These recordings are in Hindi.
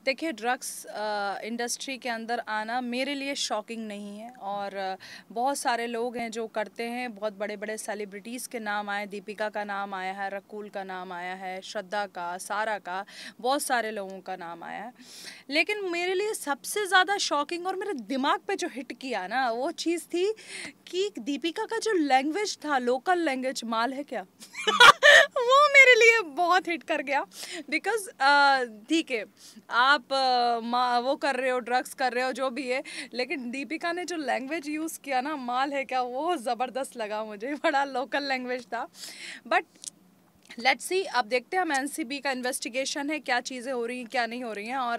देखिए, ड्रग्स इंडस्ट्री के अंदर आना मेरे लिए शॉकिंग नहीं है, और बहुत सारे लोग हैं जो करते हैं। बहुत बड़े बड़े सेलिब्रिटीज़ के नाम आए, दीपिका का नाम आया है, रकुल का नाम आया है, श्रद्धा का, सारा का, बहुत सारे लोगों का नाम आया है। लेकिन मेरे लिए सबसे ज़्यादा शॉकिंग और मेरे दिमाग पे जो हिट किया ना, वो चीज़ थी कि दीपिका का जो लैंग्वेज था, लोकल लैंग्वेज, माल है क्या वो मेरे लिए बहुत हिट कर गया। बिकॉज ठीक है, आप वो कर रहे हो, ड्रग्स कर रहे हो, जो भी है, लेकिन दीपिका ने जो लैंग्वेज यूज़ किया ना, माल है क्या, वो ज़बरदस्त लगा मुझे। बड़ा लोकल लैंग्वेज था। बट लेट्स सी, अब देखते हैं हम। एनसीबी का इन्वेस्टिगेशन है, क्या चीज़ें हो रही हैं, क्या नहीं हो रही हैं। और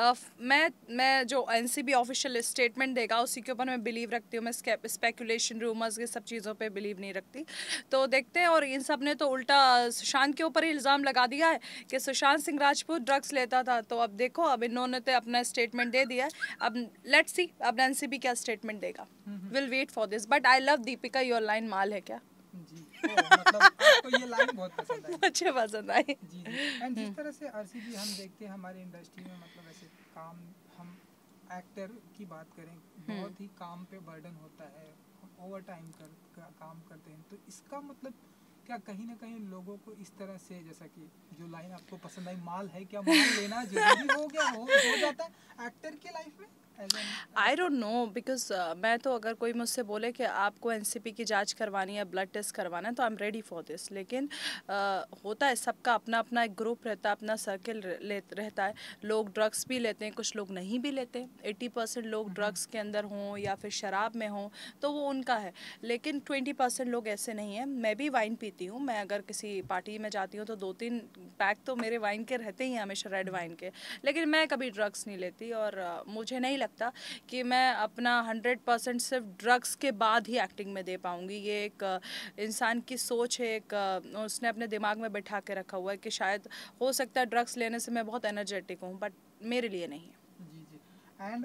मैं जो एनसीबी ऑफिशियल स्टेटमेंट देगा उसी के ऊपर मैं बिलीव रखती हूँ। मैं स्पेकुलेशन, रूमर्स, ये सब चीज़ों पे बिलीव नहीं रखती। तो देखते हैं। और इन सब ने तो उल्टा सुशांत के ऊपर ही इल्ज़ाम लगा दिया है कि सुशांत सिंह राजपूत ड्रग्स लेता था। तो अब देखो, अब इन्होंने तो अपना स्टेटमेंट दे दिया है। अब लेट्स सी, अब एनसीबी क्या स्टेटमेंट देगा। Will wait for this. But I love Deepika, your line माल है क्या। जी। मतलब आपको ये लाइन बहुत पसंद आई। मुझे पसंद आई। जी जी। एंड जिस तरह से आरसीबी हम देखते हैं हमारे इंडस्ट्री में, मतलब ऐसे काम, हम एक्टर की बात करें, बहुत ही काम पे बर्डन होता है, ओवर टाइम काम करते हैं। तो इसका मतलब क्या कहीं ना कहीं लोगों को इस तरह से, जैसा कि जो लाइन आपको पसंद आई, माल है क्या, माल लेना जरूरी हो गया, हो जाता है एक्टर की लाइफ में as an I actor? Don't know, because मैं तो, अगर कोई मुझसे बोले कि आपको एनसीपी की जांच करवानी है, ब्लड टेस्ट करवाना है, तो I am ready for this. लेकिन होता है, सबका अपना अपना एक ग्रुप रहता है, अपना सर्किल रहता है। लोग ड्रग्स भी लेते हैं, कुछ लोग नहीं भी लेते। 80% लोग ड्रग्स के अंदर हों या फिर शराब में हों तो वो उनका है। लेकिन 20% लोग ऐसे नहीं हैं। मैं भी वाइन पीती हूँ। मैं अगर किसी पार्टी में जाती हूँ तो 2-3 पैक तो मेरे वाइन के रहते ही हैं हमेशा, रेड वाइन के। लेकिन मैं कभी ड्रग्स नहीं लेती, और मुझे नहीं लगता कि मैं अपना 100% सिर्फ ड्रग्स के बाद ही एक्टिंग में दे पाऊँगी। ये एक इंसान की सोच है, एक उसने अपने दिमाग में बैठा के रखा हुआ है कि शायद हो सकता है ड्रग्स लेने से मैं बहुत एनर्जेटिक हूँ, बट मेरे लिए नहीं है। जी जी। एंड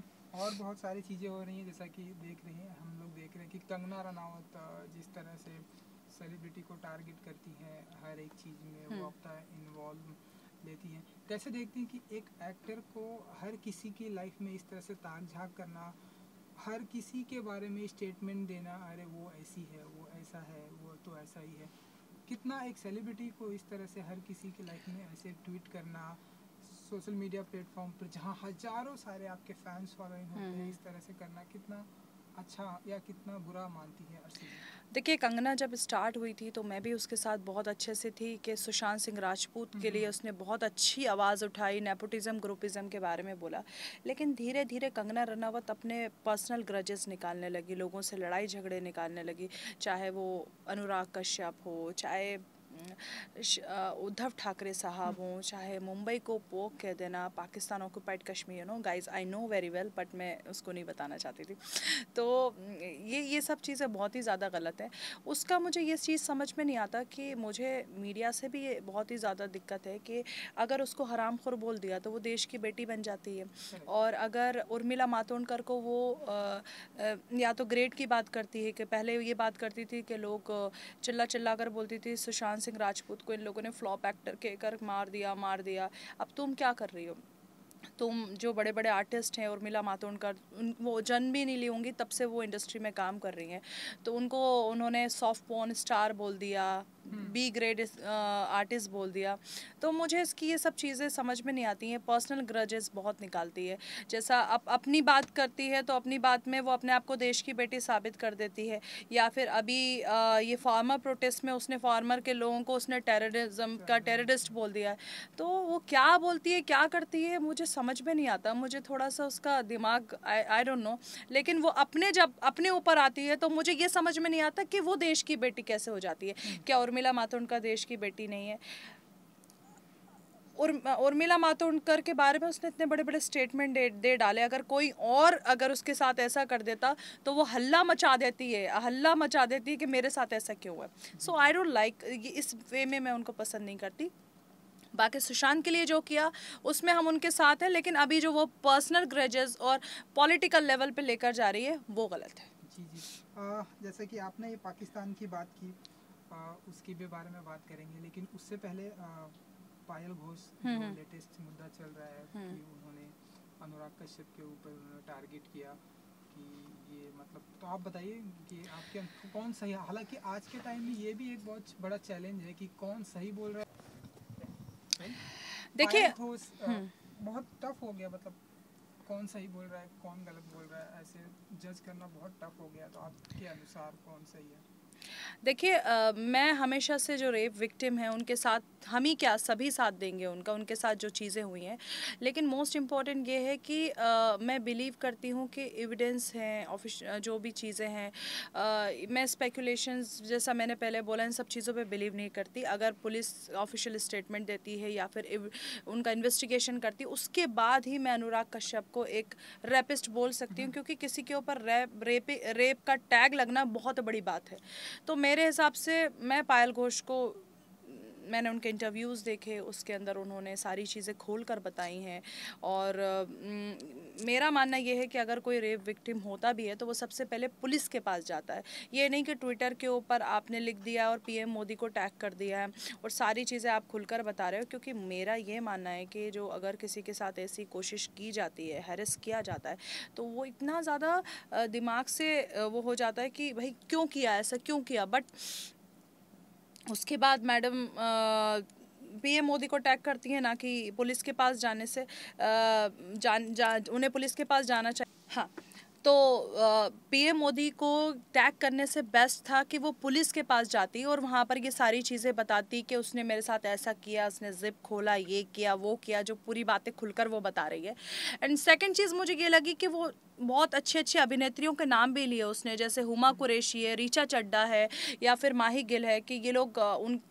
और बहुत सारी चीज़ें हो रही हैं, जैसा कि देख रहे हैं, हम लोग देख रहे हैं कि कंगना रनावत जिस तरह से सेलिब्रिटी को टारगेट करती हैं हर एक चीज़ में, वो अपना इन्वॉल्व लेती हैं। कैसे देखती हैं कि एक एक्टर को हर किसी की लाइफ में इस तरह से ताक झाँक करना, हर किसी के बारे में स्टेटमेंट देना, अरे वो ऐसी है, वो ऐसा है, वो तो ऐसा ही है। कितना एक सेलिब्रिटी को इस तरह से हर किसी की लाइफ में ऐसे ट्वीट करना, सोशल मीडिया प्लेटफॉर्म पर जहाँ हजारों सारे आपके फैंस फॉलोइंग होते हैं, इस तरह से करना कितना अच्छा या कितना बुरा मानती है आरसीबी? देखिए, कंगना जब स्टार्ट हुई थी तो मैं भी उसके साथ बहुत अच्छे से थी कि सुशांत सिंह राजपूत के लिए उसने बहुत अच्छी आवाज़ उठाई, नेपोटिज्म, ग्रुपिज्म के बारे में बोला। लेकिन धीरे धीरे कंगना रनावत अपने पर्सनल ग्रजेस निकालने लगी, लोगों से लड़ाई झगड़े निकालने लगी। चाहे वो अनुराग कश्यप हो, चाहे उद्धव ठाकरे साहब हों, चाहे मुंबई को पोक कह देना, Pakistan occupied Kashmir, guys I know very well, but मैं उसको नहीं बताना चाहती थी। तो ये सब चीज़ें बहुत ही ज़्यादा गलत है। उसका मुझे ये चीज़ समझ में नहीं आता कि मुझे मीडिया से भी ये बहुत ही ज़्यादा दिक्कत है कि अगर उसको हरामखोर बोल दिया तो वो देश की बेटी बन जाती है। और अगर उर्मिला मातोंडकर को वो या तो ग्रेड की बात करती है, कि पहले ये बात करती थी कि लोग चिल्ला चिल्ला कर बोलती थी सुशांत सिंह राजपूत को इन लोगों ने फ्लॉप एक्टर कहकर मार दिया, मार दिया। अब तुम क्या कर रही हो? तुम जो बड़े बड़े आर्टिस्ट हैं, उर्मिला मातोंडकर, वो जन्म भी नहीं ली होंगी तब से वो इंडस्ट्री में काम कर रही हैं, तो उनको उन्होंने सॉफ्ट पोर्न स्टार बोल दिया, बी ग्रेड आर्टिस्ट बोल दिया। तो मुझे इसकी ये सब चीज़ें समझ में नहीं आती हैं। पर्सनल ग्रजेस बहुत निकालती है। जैसा अपनी बात करती है तो अपनी बात में वो अपने आप को देश की बेटी साबित कर देती है। या फिर अभी ये फार्मर प्रोटेस्ट में उसने फार्मर के लोगों को उसने टेररिज्म का टेररिस्ट बोल दिया है। तो वो क्या बोलती है, क्या करती है, मुझे समझ में नहीं आता। मुझे थोड़ा सा उसका दिमाग, आई डोंट नो। लेकिन वो जब अपने ऊपर आती है तो मुझे ये समझ में नहीं आता कि वो देश की बेटी कैसे हो जाती है। क्या उर्मिला मातोंडकर देश की बेटी नहीं है? उर्मिला मातोंडकर के बारे में उसने इतने बड़े बड़े स्टेटमेंट दे डाले। अगर कोई और अगर उसके साथ ऐसा कर देता तो वो हल्ला मचा देती है, हल्ला मचा देती है कि मेरे साथ ऐसा क्यों हुआ। सो आई डोंट लाइक, इस वे में मैं उनको पसंद नहीं करती। बाकी सुशांत के लिए जो किया उसमें हम उनके साथ हैं, लेकिन अभी जो वो पर्सनल ग्रजेस और पॉलिटिकल लेवल पे लेकर जा रही है वो गलत है। जी जी। जैसे कि आपने ये पाकिस्तान की बात की, उसके भी बारे में बात करेंगे, लेकिन उससे पहले पायल घोष जो लेटेस्ट मुद्दा चल रहा है कि उन्होंने अनुराग कश्यप के ऊपर उन्होंने टारगेट किया कि ये मतलब, तो आप बताइए कि आपके कौन सही, हालांकि आज के टाइम में ये भी एक बहुत बड़ा चैलेंज है कि कौन सही बोल रहा है। देखिए बहुत टफ हो गया, मतलब कौन सही बोल रहा है कौन गलत बोल रहा है ऐसे जज करना बहुत टफ हो गया, तो आपके अनुसार कौन सही है? देखिए मैं हमेशा से जो रेप विक्टिम है उनके साथ, हम ही क्या सभी साथ देंगे उनका, उनके साथ जो चीज़ें हुई हैं, लेकिन मोस्ट इम्पॉर्टेंट ये है कि मैं बिलीव करती हूँ कि एविडेंस हैं, जो भी चीज़ें हैं, मैं स्पेकुलेशंस जैसा मैंने पहले बोला इन सब चीज़ों पे बिलीव नहीं करती। अगर पुलिस ऑफिशियल स्टेटमेंट देती है या फिर उनका इन्वेस्टिगेशन करती है, उसके बाद ही मैं अनुराग कश्यप को एक रेपिस्ट बोल सकती हूँ, क्योंकि किसी के ऊपर रेप का टैग लगना बहुत बड़ी बात है। तो मेरे हिसाब से मैं पायल घोष को, मैंने उनके इंटरव्यूज़ देखे, उसके अंदर उन्होंने सारी चीज़ें खोल कर बताई हैं, और मेरा मानना ये है कि अगर कोई रेप विक्टिम होता भी है तो वो सबसे पहले पुलिस के पास जाता है। ये नहीं कि ट्विटर के ऊपर आपने लिख दिया और पीएम मोदी को टैग कर दिया है और सारी चीज़ें आप खुलकर बता रहे हो, क्योंकि मेरा ये मानना है कि जो अगर किसी के साथ ऐसी कोशिश की जाती है, हैरेस किया जाता है, तो वो इतना ज़्यादा दिमाग से वो हो जाता है कि भाई क्यों किया, ऐसा क्यों किया। बट उसके बाद मैडम पीएम मोदी को टैग करती है ना कि पुलिस के पास जाने से उन्हें पुलिस के पास जाना चाहिए। हाँ, तो पीएम मोदी को टैग करने से बेस्ट था कि वो पुलिस के पास जाती और वहाँ पर ये सारी चीज़ें बताती कि उसने मेरे साथ ऐसा किया, उसने जिप खोला, ये किया, वो किया, जो पूरी बातें खुलकर वो बता रही है। एंड सेकंड चीज़ मुझे ये लगी कि वो बहुत अच्छे अच्छे अभिनेत्रियों के नाम भी लिए उसने, जैसे हुमा कुरैशी है, रीचा चड्ढा है, या फिर माही गिल है, कि ये लोग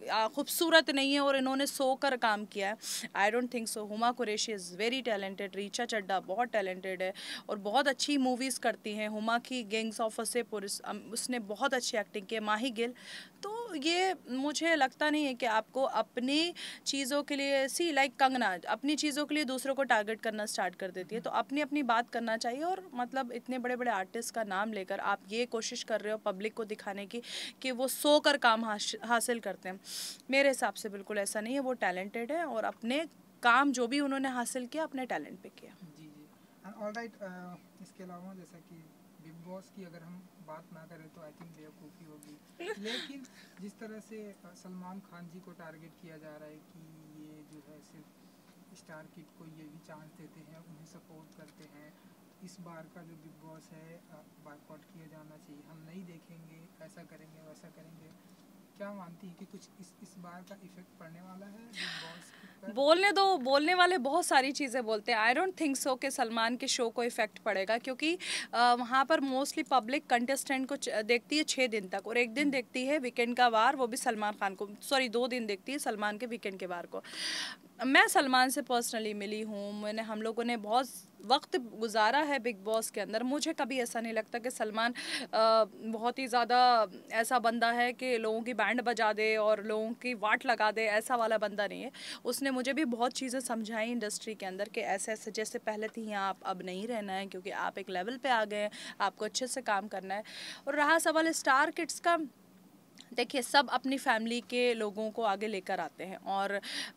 खूबसूरत नहीं है और इन्होंने सोकर काम किया है। I don't think so. Huma Qureshi is very talented, Richa Chadha बहुत टैलेंटेड है और बहुत अच्छी मूवीज़ करती हैं। हुमा की गैंग्स ऑफ वासेपुर उसने बहुत अच्छी एक्टिंग की है। माही गिल, तो ये मुझे लगता नहीं है कि आपको अपनी चीज़ों के लिए, सी लाइक कंगना अपनी चीज़ों के लिए दूसरों को टारगेट करना स्टार्ट कर देती है, तो अपनी अपनी बात करना चाहिए। और मतलब इतने बड़े बड़े आर्टिस्ट का नाम लेकर आप ये कोशिश कर रहे हो पब्लिक को दिखाने की कि वो सोकर काम हासिल करते हैं, मेरे हिसाब से बिल्कुल ऐसा नहीं है। वो टैलेंटेड है और अपने काम जो भी उन्होंने हासिल किया अपने टैलेंट पे किया। जी जी, ऑलराइट। इसके अलावा जैसा कि बिग बॉस की अगर हम बात ना करें तो आई थिंक बेवकूफ़ी होगी, लेकिन जिस तरह से सलमान खान जी को टारगेट किया जा रहा है कि ये जो है सिर्फ स्टार किड को ये भी चांस देते हैं, उन्हें सपोर्ट करते हैं, इस बार का जो बिग बॉस है बायकॉट किया जाना चाहिए, हम नहीं देखेंगे, ऐसा करेंगे वैसा करेंगे, क्या मानती है कि कुछ इस बार का इफेक्ट पड़ने वाला है बिग बॉस पर? बोलने दो, बोलने वाले बहुत सारी चीज़ें बोलते हैं। आई डोंट थिंक सो कि सलमान के शो को इफेक्ट पड़ेगा, क्योंकि वहाँ पर मोस्टली पब्लिक कंटेस्टेंट को देखती है 6 दिन तक, और एक दिन देखती है वीकेंड का वार, वो भी सलमान खान को, सॉरी 2 दिन देखती है सलमान के वीकेंड के वार को। मैं सलमान से पर्सनली मिली हूँ, हम लोगों ने बहुत वक्त गुजारा है बिग बॉस के अंदर। मुझे कभी ऐसा नहीं लगता कि सलमान बहुत ही ज़्यादा ऐसा बंदा है कि लोगों की बैंड बजा दे और लोगों की वाट लगा दे, ऐसा वाला बंदा नहीं है। उसने मुझे भी बहुत चीज़ें समझाई इंडस्ट्री के अंदर कि ऐसे ऐसे जैसे पहले थी आप अब नहीं रहना है, क्योंकि आप एक लेवल पे आ गए हैं, आपको अच्छे से काम करना है। और रहा सवाल स्टार किड्स का, देखिए सब अपनी फैमिली के लोगों को आगे लेकर आते हैं और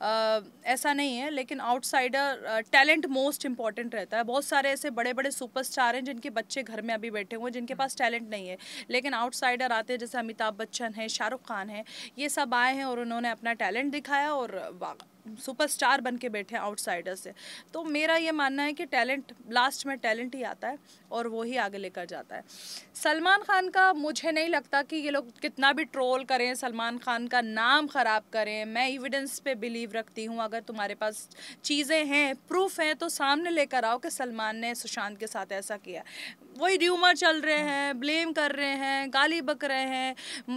ऐसा नहीं है, लेकिन आउटसाइडर टैलेंट मोस्ट इम्पॉर्टेंट रहता है। बहुत सारे ऐसे बड़े बड़े सुपरस्टार हैं जिनके बच्चे घर में अभी बैठे हुए हैं, जिनके पास टैलेंट नहीं है, लेकिन आउटसाइडर आते हैं, जैसे अमिताभ बच्चन है, शाहरुख खान है, ये सब आए हैं और उन्होंने अपना टैलेंट दिखाया और सुपरस्टार बन के बैठे आउटसाइडर से। तो मेरा ये मानना है कि टैलेंट, लास्ट में टैलेंट ही आता है और वो ही आगे लेकर जाता है। सलमान खान का मुझे नहीं लगता कि ये लोग कितना भी ट्रोल करें, सलमान खान का नाम ख़राब करें, मैं एविडेंस पे बिलीव रखती हूँ। अगर तुम्हारे पास चीज़ें हैं, प्रूफ हैं, तो सामने लेकर आओ कि सलमान ने सुशांत के साथ ऐसा किया। वही र्यूमर चल रहे हैं, ब्लेम कर रहे हैं, गाली बक रहे हैं,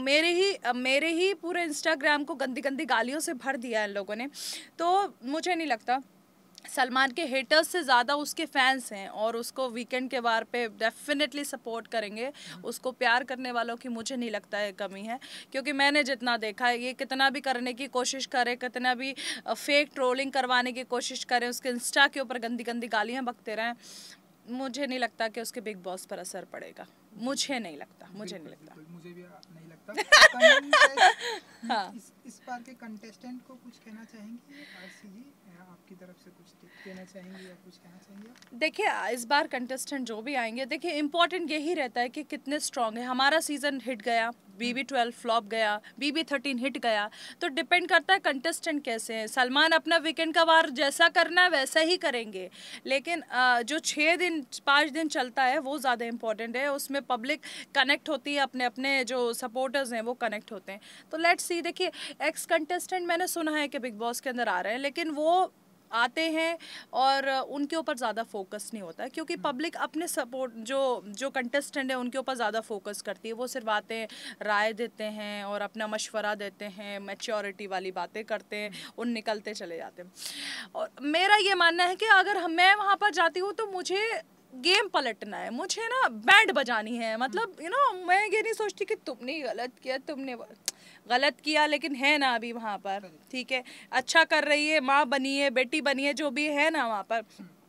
मेरे ही पूरे इंस्टाग्राम को गंदी गंदी गालियों से भर दिया है इन लोगों ने। तो मुझे नहीं लगता, सलमान के हेटर्स से ज़्यादा उसके फैंस हैं और उसको वीकेंड के वार पे डेफिनेटली सपोर्ट करेंगे। उसको प्यार करने वालों की मुझे नहीं लगता है कमी है, क्योंकि मैंने जितना देखा है, ये कितना भी करने की कोशिश करे, कितना भी फेक ट्रोलिंग करवाने की कोशिश करें, उसके इंस्टा के ऊपर गंदी गंदी गालियाँ बकते रहें, मुझे नहीं लगता कि उसके बिग बॉस पर असर पड़ेगा। मुझे नहीं लगता, मुझे नहीं लगता। मुझे भी नहीं लगता। हाँ, इस बार के कंटेस्टेंट को कुछ कहना चाहेंगी आरसी जी, आपकी तरफ से कुछ टिप देना चाहेंगी या कुछ कहना चाहेंगे आप? देखिए इस बार कंटेस्टेंट जो भी आएंगे, देखिए इम्पोर्टेंट यही रहता है कि कितने स्ट्रांग है। हमारा सीजन हिट गया, BB12 फ्लॉप गया, BB13 हिट गया, तो डिपेंड करता है कंटेस्टेंट कैसे हैं। सलमान अपना वीकेंड का वार जैसा करना है वैसा ही करेंगे, लेकिन जो 6 दिन 5 दिन चलता है वो ज़्यादा इंपॉर्टेंट है। उसमें पब्लिक कनेक्ट होती है, अपने अपने जो सपोर्टर्स हैं वो कनेक्ट होते हैं। तो लेट्स सी। देखिए एक्स कंटेस्टेंट मैंने सुना है कि बिग बॉस के अंदर आ रहे हैं, लेकिन वो आते हैं और उनके ऊपर ज़्यादा फोकस नहीं होता है, क्योंकि पब्लिक अपने सपोर्ट जो जो कंटेस्टेंट है उनके ऊपर ज़्यादा फोकस करती है। वो सिर्फ आते हैं, राय देते हैं और अपना मशवरा देते हैं, मैच्योरिटी वाली बातें करते हैं, उन निकलते चले जाते हैं। और मेरा ये मानना है कि अगर मैं वहाँ पर जाती हूँ तो मुझे गेम पलटना है, मुझे ना बैंड बजानी है। मतलब मैं ये नहीं सोचती कि तुमने गलत किया, तुमने गलत किया, लेकिन है ना अभी वहाँ पर, ठीक है, अच्छा कर रही है, माँ बनी है, बेटी बनी है, जो भी है ना वहाँ पर,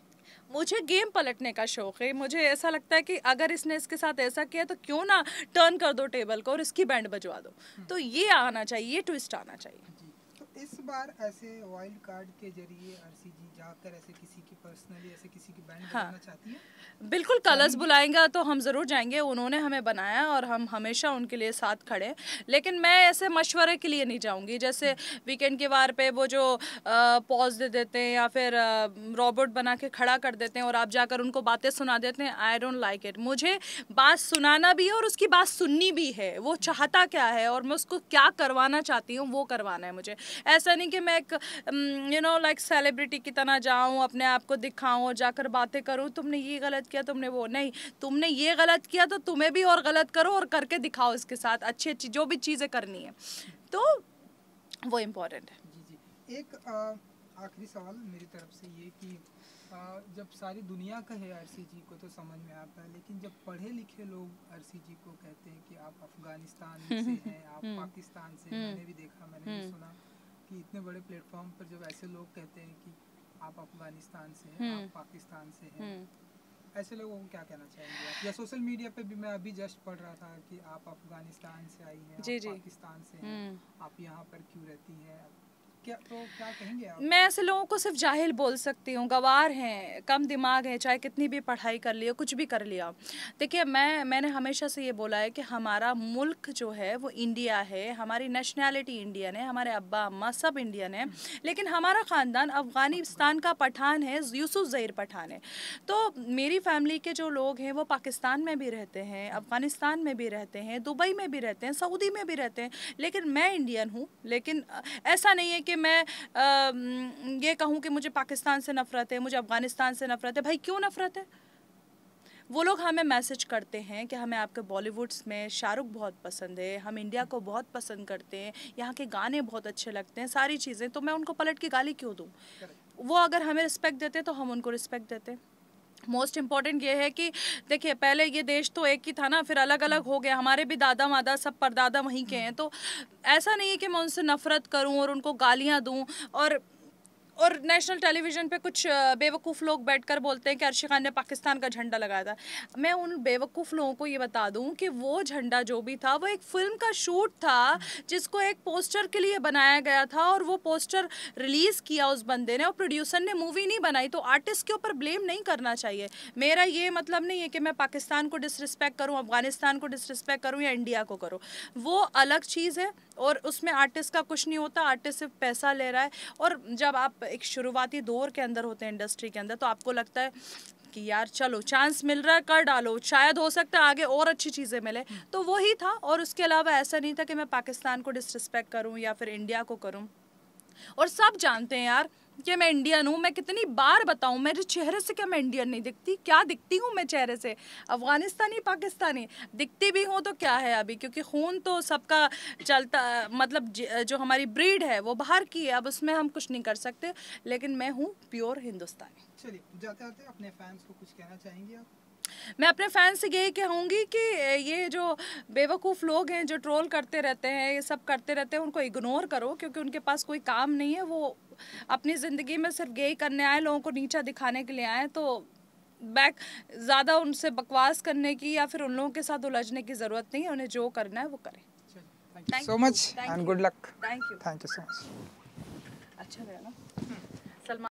मुझे गेम पलटने का शौक है। मुझे ऐसा लगता है कि अगर इसने इसके साथ ऐसा किया तो क्यों ना टर्न कर दो टेबल को और इसकी बैंड बजवा दो। तो ये आना चाहिए, ये ट्विस्ट आना चाहिए। तो इस बार ऐसे वाइल्ड कार्ड के जरिए आरसी जी जाकर ऐसे किसी की पर्सनली ऐसे किसी की बैंड बजाना चाहती है? बिल्कुल, कलर्स बुलाएंगा तो हम ज़रूर जाएंगे। उन्होंने हमें बनाया और हम हमेशा उनके लिए साथ खड़े। लेकिन मैं ऐसे मशवरे के लिए नहीं जाऊंगी, जैसे वीकेंड के वार पे वो जो पॉज दे देते हैं या फिर रोबोट बना के खड़ा कर देते हैं और आप जाकर उनको बातें सुना देते हैं। I don't like it. मुझे बात सुनाना भी है और उसकी बात सुननी भी है। वो चाहता क्या है और मैं उसको क्या करवाना चाहती हूँ वो करवाना है मुझे। ऐसा नहीं कि मैं एक लाइक सेलिब्रिटी की तरह जाऊँ, अपने आप को दिखाऊँ और जाकर बातें करूँ, तुमने ये गलत किया, तुमने वो नहीं, तुमने ये गलत किया तो तुम्हें भी और गलत करो और करके दिखाओ इसके साथ अच्छी अच्छी जो भी चीज़ें करनी है, तो वो इम्पोर्टेंट है। जी जी। एक आखिरी सवाल मेरी तरफ से ये कि जब सारी दुनिया कहे आरसी जी को तो समझ में आता है, लेकिन जब पढ़े लिखे लोग आरसी जी को कहते हैं कि आप अफगानिस्तान से हैं, आप पाकिस्तान से, मैंने भी देखा, मैंने भी सुना कि इतने बड़े प्लेटफॉर्म पर जब ऐसे लोग कहते हैं कि आप अफगानिस्तान से हैं, आप पाकिस्तान से हैं, ऐसे लोगों को क्या कहना चाहेंगे आप? या सोशल मीडिया पे भी मैं अभी जस्ट पढ़ रहा था कि आप अफगानिस्तान से आई हैं, आप पाकिस्तान से हैं, आप यहाँ पर क्यों रहती हैं, क्या कहेंगे आप? मैं ऐसे लोगों को सिर्फ जाहिल बोल सकती हूँ, गवार हैं, कम दिमाग है, चाहे कितनी भी पढ़ाई कर लिया, कुछ भी कर लिया। देखिए मैंने हमेशा से ये बोला है कि हमारा मुल्क जो है वो इंडिया है, हमारी नेशनैलिटी इंडियन है, हमारे अब्बा अम्मा सब इंडियन है, लेकिन हमारा ख़ानदान अफ़गानिस्तान का पठान है, यूसुफ ज़हीर पठान है। तो मेरी फैमिली के जो लोग हैं वो पाकिस्तान में भी रहते हैं, अफ़गानिस्तान में भी रहते हैं, दुबई में भी रहते हैं, सऊदी में भी रहते हैं, लेकिन मैं इंडियन हूँ। लेकिन ऐसा नहीं है कि मैं ये कहूँ कि मुझे पाकिस्तान से नफरत है, मुझे अफगानिस्तान से नफरत है। भाई क्यों नफरत है? वो लोग हमें मैसेज करते हैं कि हमें आपके बॉलीवुड्स में शाहरुख बहुत पसंद है, हम इंडिया को बहुत पसंद करते हैं, यहाँ के गाने बहुत अच्छे लगते हैं, सारी चीज़ें, तो मैं उनको पलट के गाली क्यों दूँ? वो अगर हमें रिस्पेक्ट देते तो हम उनको रिस्पेक्ट देते। मोस्ट इम्पॉर्टेंट ये है कि देखिए पहले ये देश तो एक ही था ना, फिर अलग अलग हो गया, हमारे भी दादा मादा सब परदादा वहीं के हैं। तो ऐसा नहीं है कि मैं उनसे नफरत करूं और उनको गालियां दूं। और नेशनल टेलीविज़न पे कुछ बेवकूफ़ लोग बैठकर बोलते हैं कि अर्शी खान ने पाकिस्तान का झंडा लगाया था। मैं उन बेवकूफ़ लोगों को ये बता दूं कि वो झंडा जो भी था वो एक फ़िल्म का शूट था, जिसको एक पोस्टर के लिए बनाया गया था, और वो पोस्टर रिलीज़ किया उस बंदे ने, और प्रोड्यूसर ने मूवी नहीं बनाई। तो आर्टिस्ट के ऊपर ब्लेम नहीं करना चाहिए। मेरा ये मतलब नहीं है कि मैं पाकिस्तान को डिसरिस्पेक्ट करूँ, अफगानिस्तान को डिसरिस्पेक्ट करूँ या इंडिया को करूँ, वो अलग चीज़ है और उसमें आर्टिस्ट का कुछ नहीं होता। आर्टिस्ट सिर्फ पैसा ले रहा है, और जब आप एक शुरुआती दौर के अंदर होते हैं इंडस्ट्री के अंदर, तो आपको लगता है कि यार चलो चांस मिल रहा है कर डालो, शायद हो सकता है आगे और अच्छी चीज़ें मिले। तो वही था, और उसके अलावा ऐसा नहीं था कि मैं पाकिस्तान को डिसरिस्पेक्ट करूं या फिर इंडिया को करूं। और सब जानते हैं यार कि मैं इंडियन हूँ। मैं कितनी बार बताऊँ, मेरे चेहरे से क्या मैं इंडियन नहीं दिखती? क्या दिखती हूँ मैं चेहरे से? अफगानिस्तानी पाकिस्तानी दिखती भी हूँ तो क्या है अभी, क्योंकि खून तो सबका चलता, मतलब जो हमारी ब्रीड है वो बाहर की है, अब उसमें हम कुछ नहीं कर सकते, लेकिन मैं हूँ प्योर हिंदुस्तानी। चलिए, जाते जाते अपने फैंस को कुछ कहना चाहेंगे आप? मैं अपने फैंस से यही कहूँगी कि ये जो बेवकूफ़ लोग हैं जो ट्रोल करते रहते हैं, ये सब करते रहते हैं, उनको इग्नोर करो, क्योंकि उनके पास कोई काम नहीं है। वो अपनी ज़िंदगी में सिर्फ यही करने आए, लोगों को नीचा दिखाने के लिए आए। तो बैक ज़्यादा उनसे बकवास करने की या फिर उन लोगों के साथ उलझने की ज़रूरत नहीं है। उन्हें जो करना है वो करें। Thank you so much and good luck. Thank you so much. अच्छा गया ना।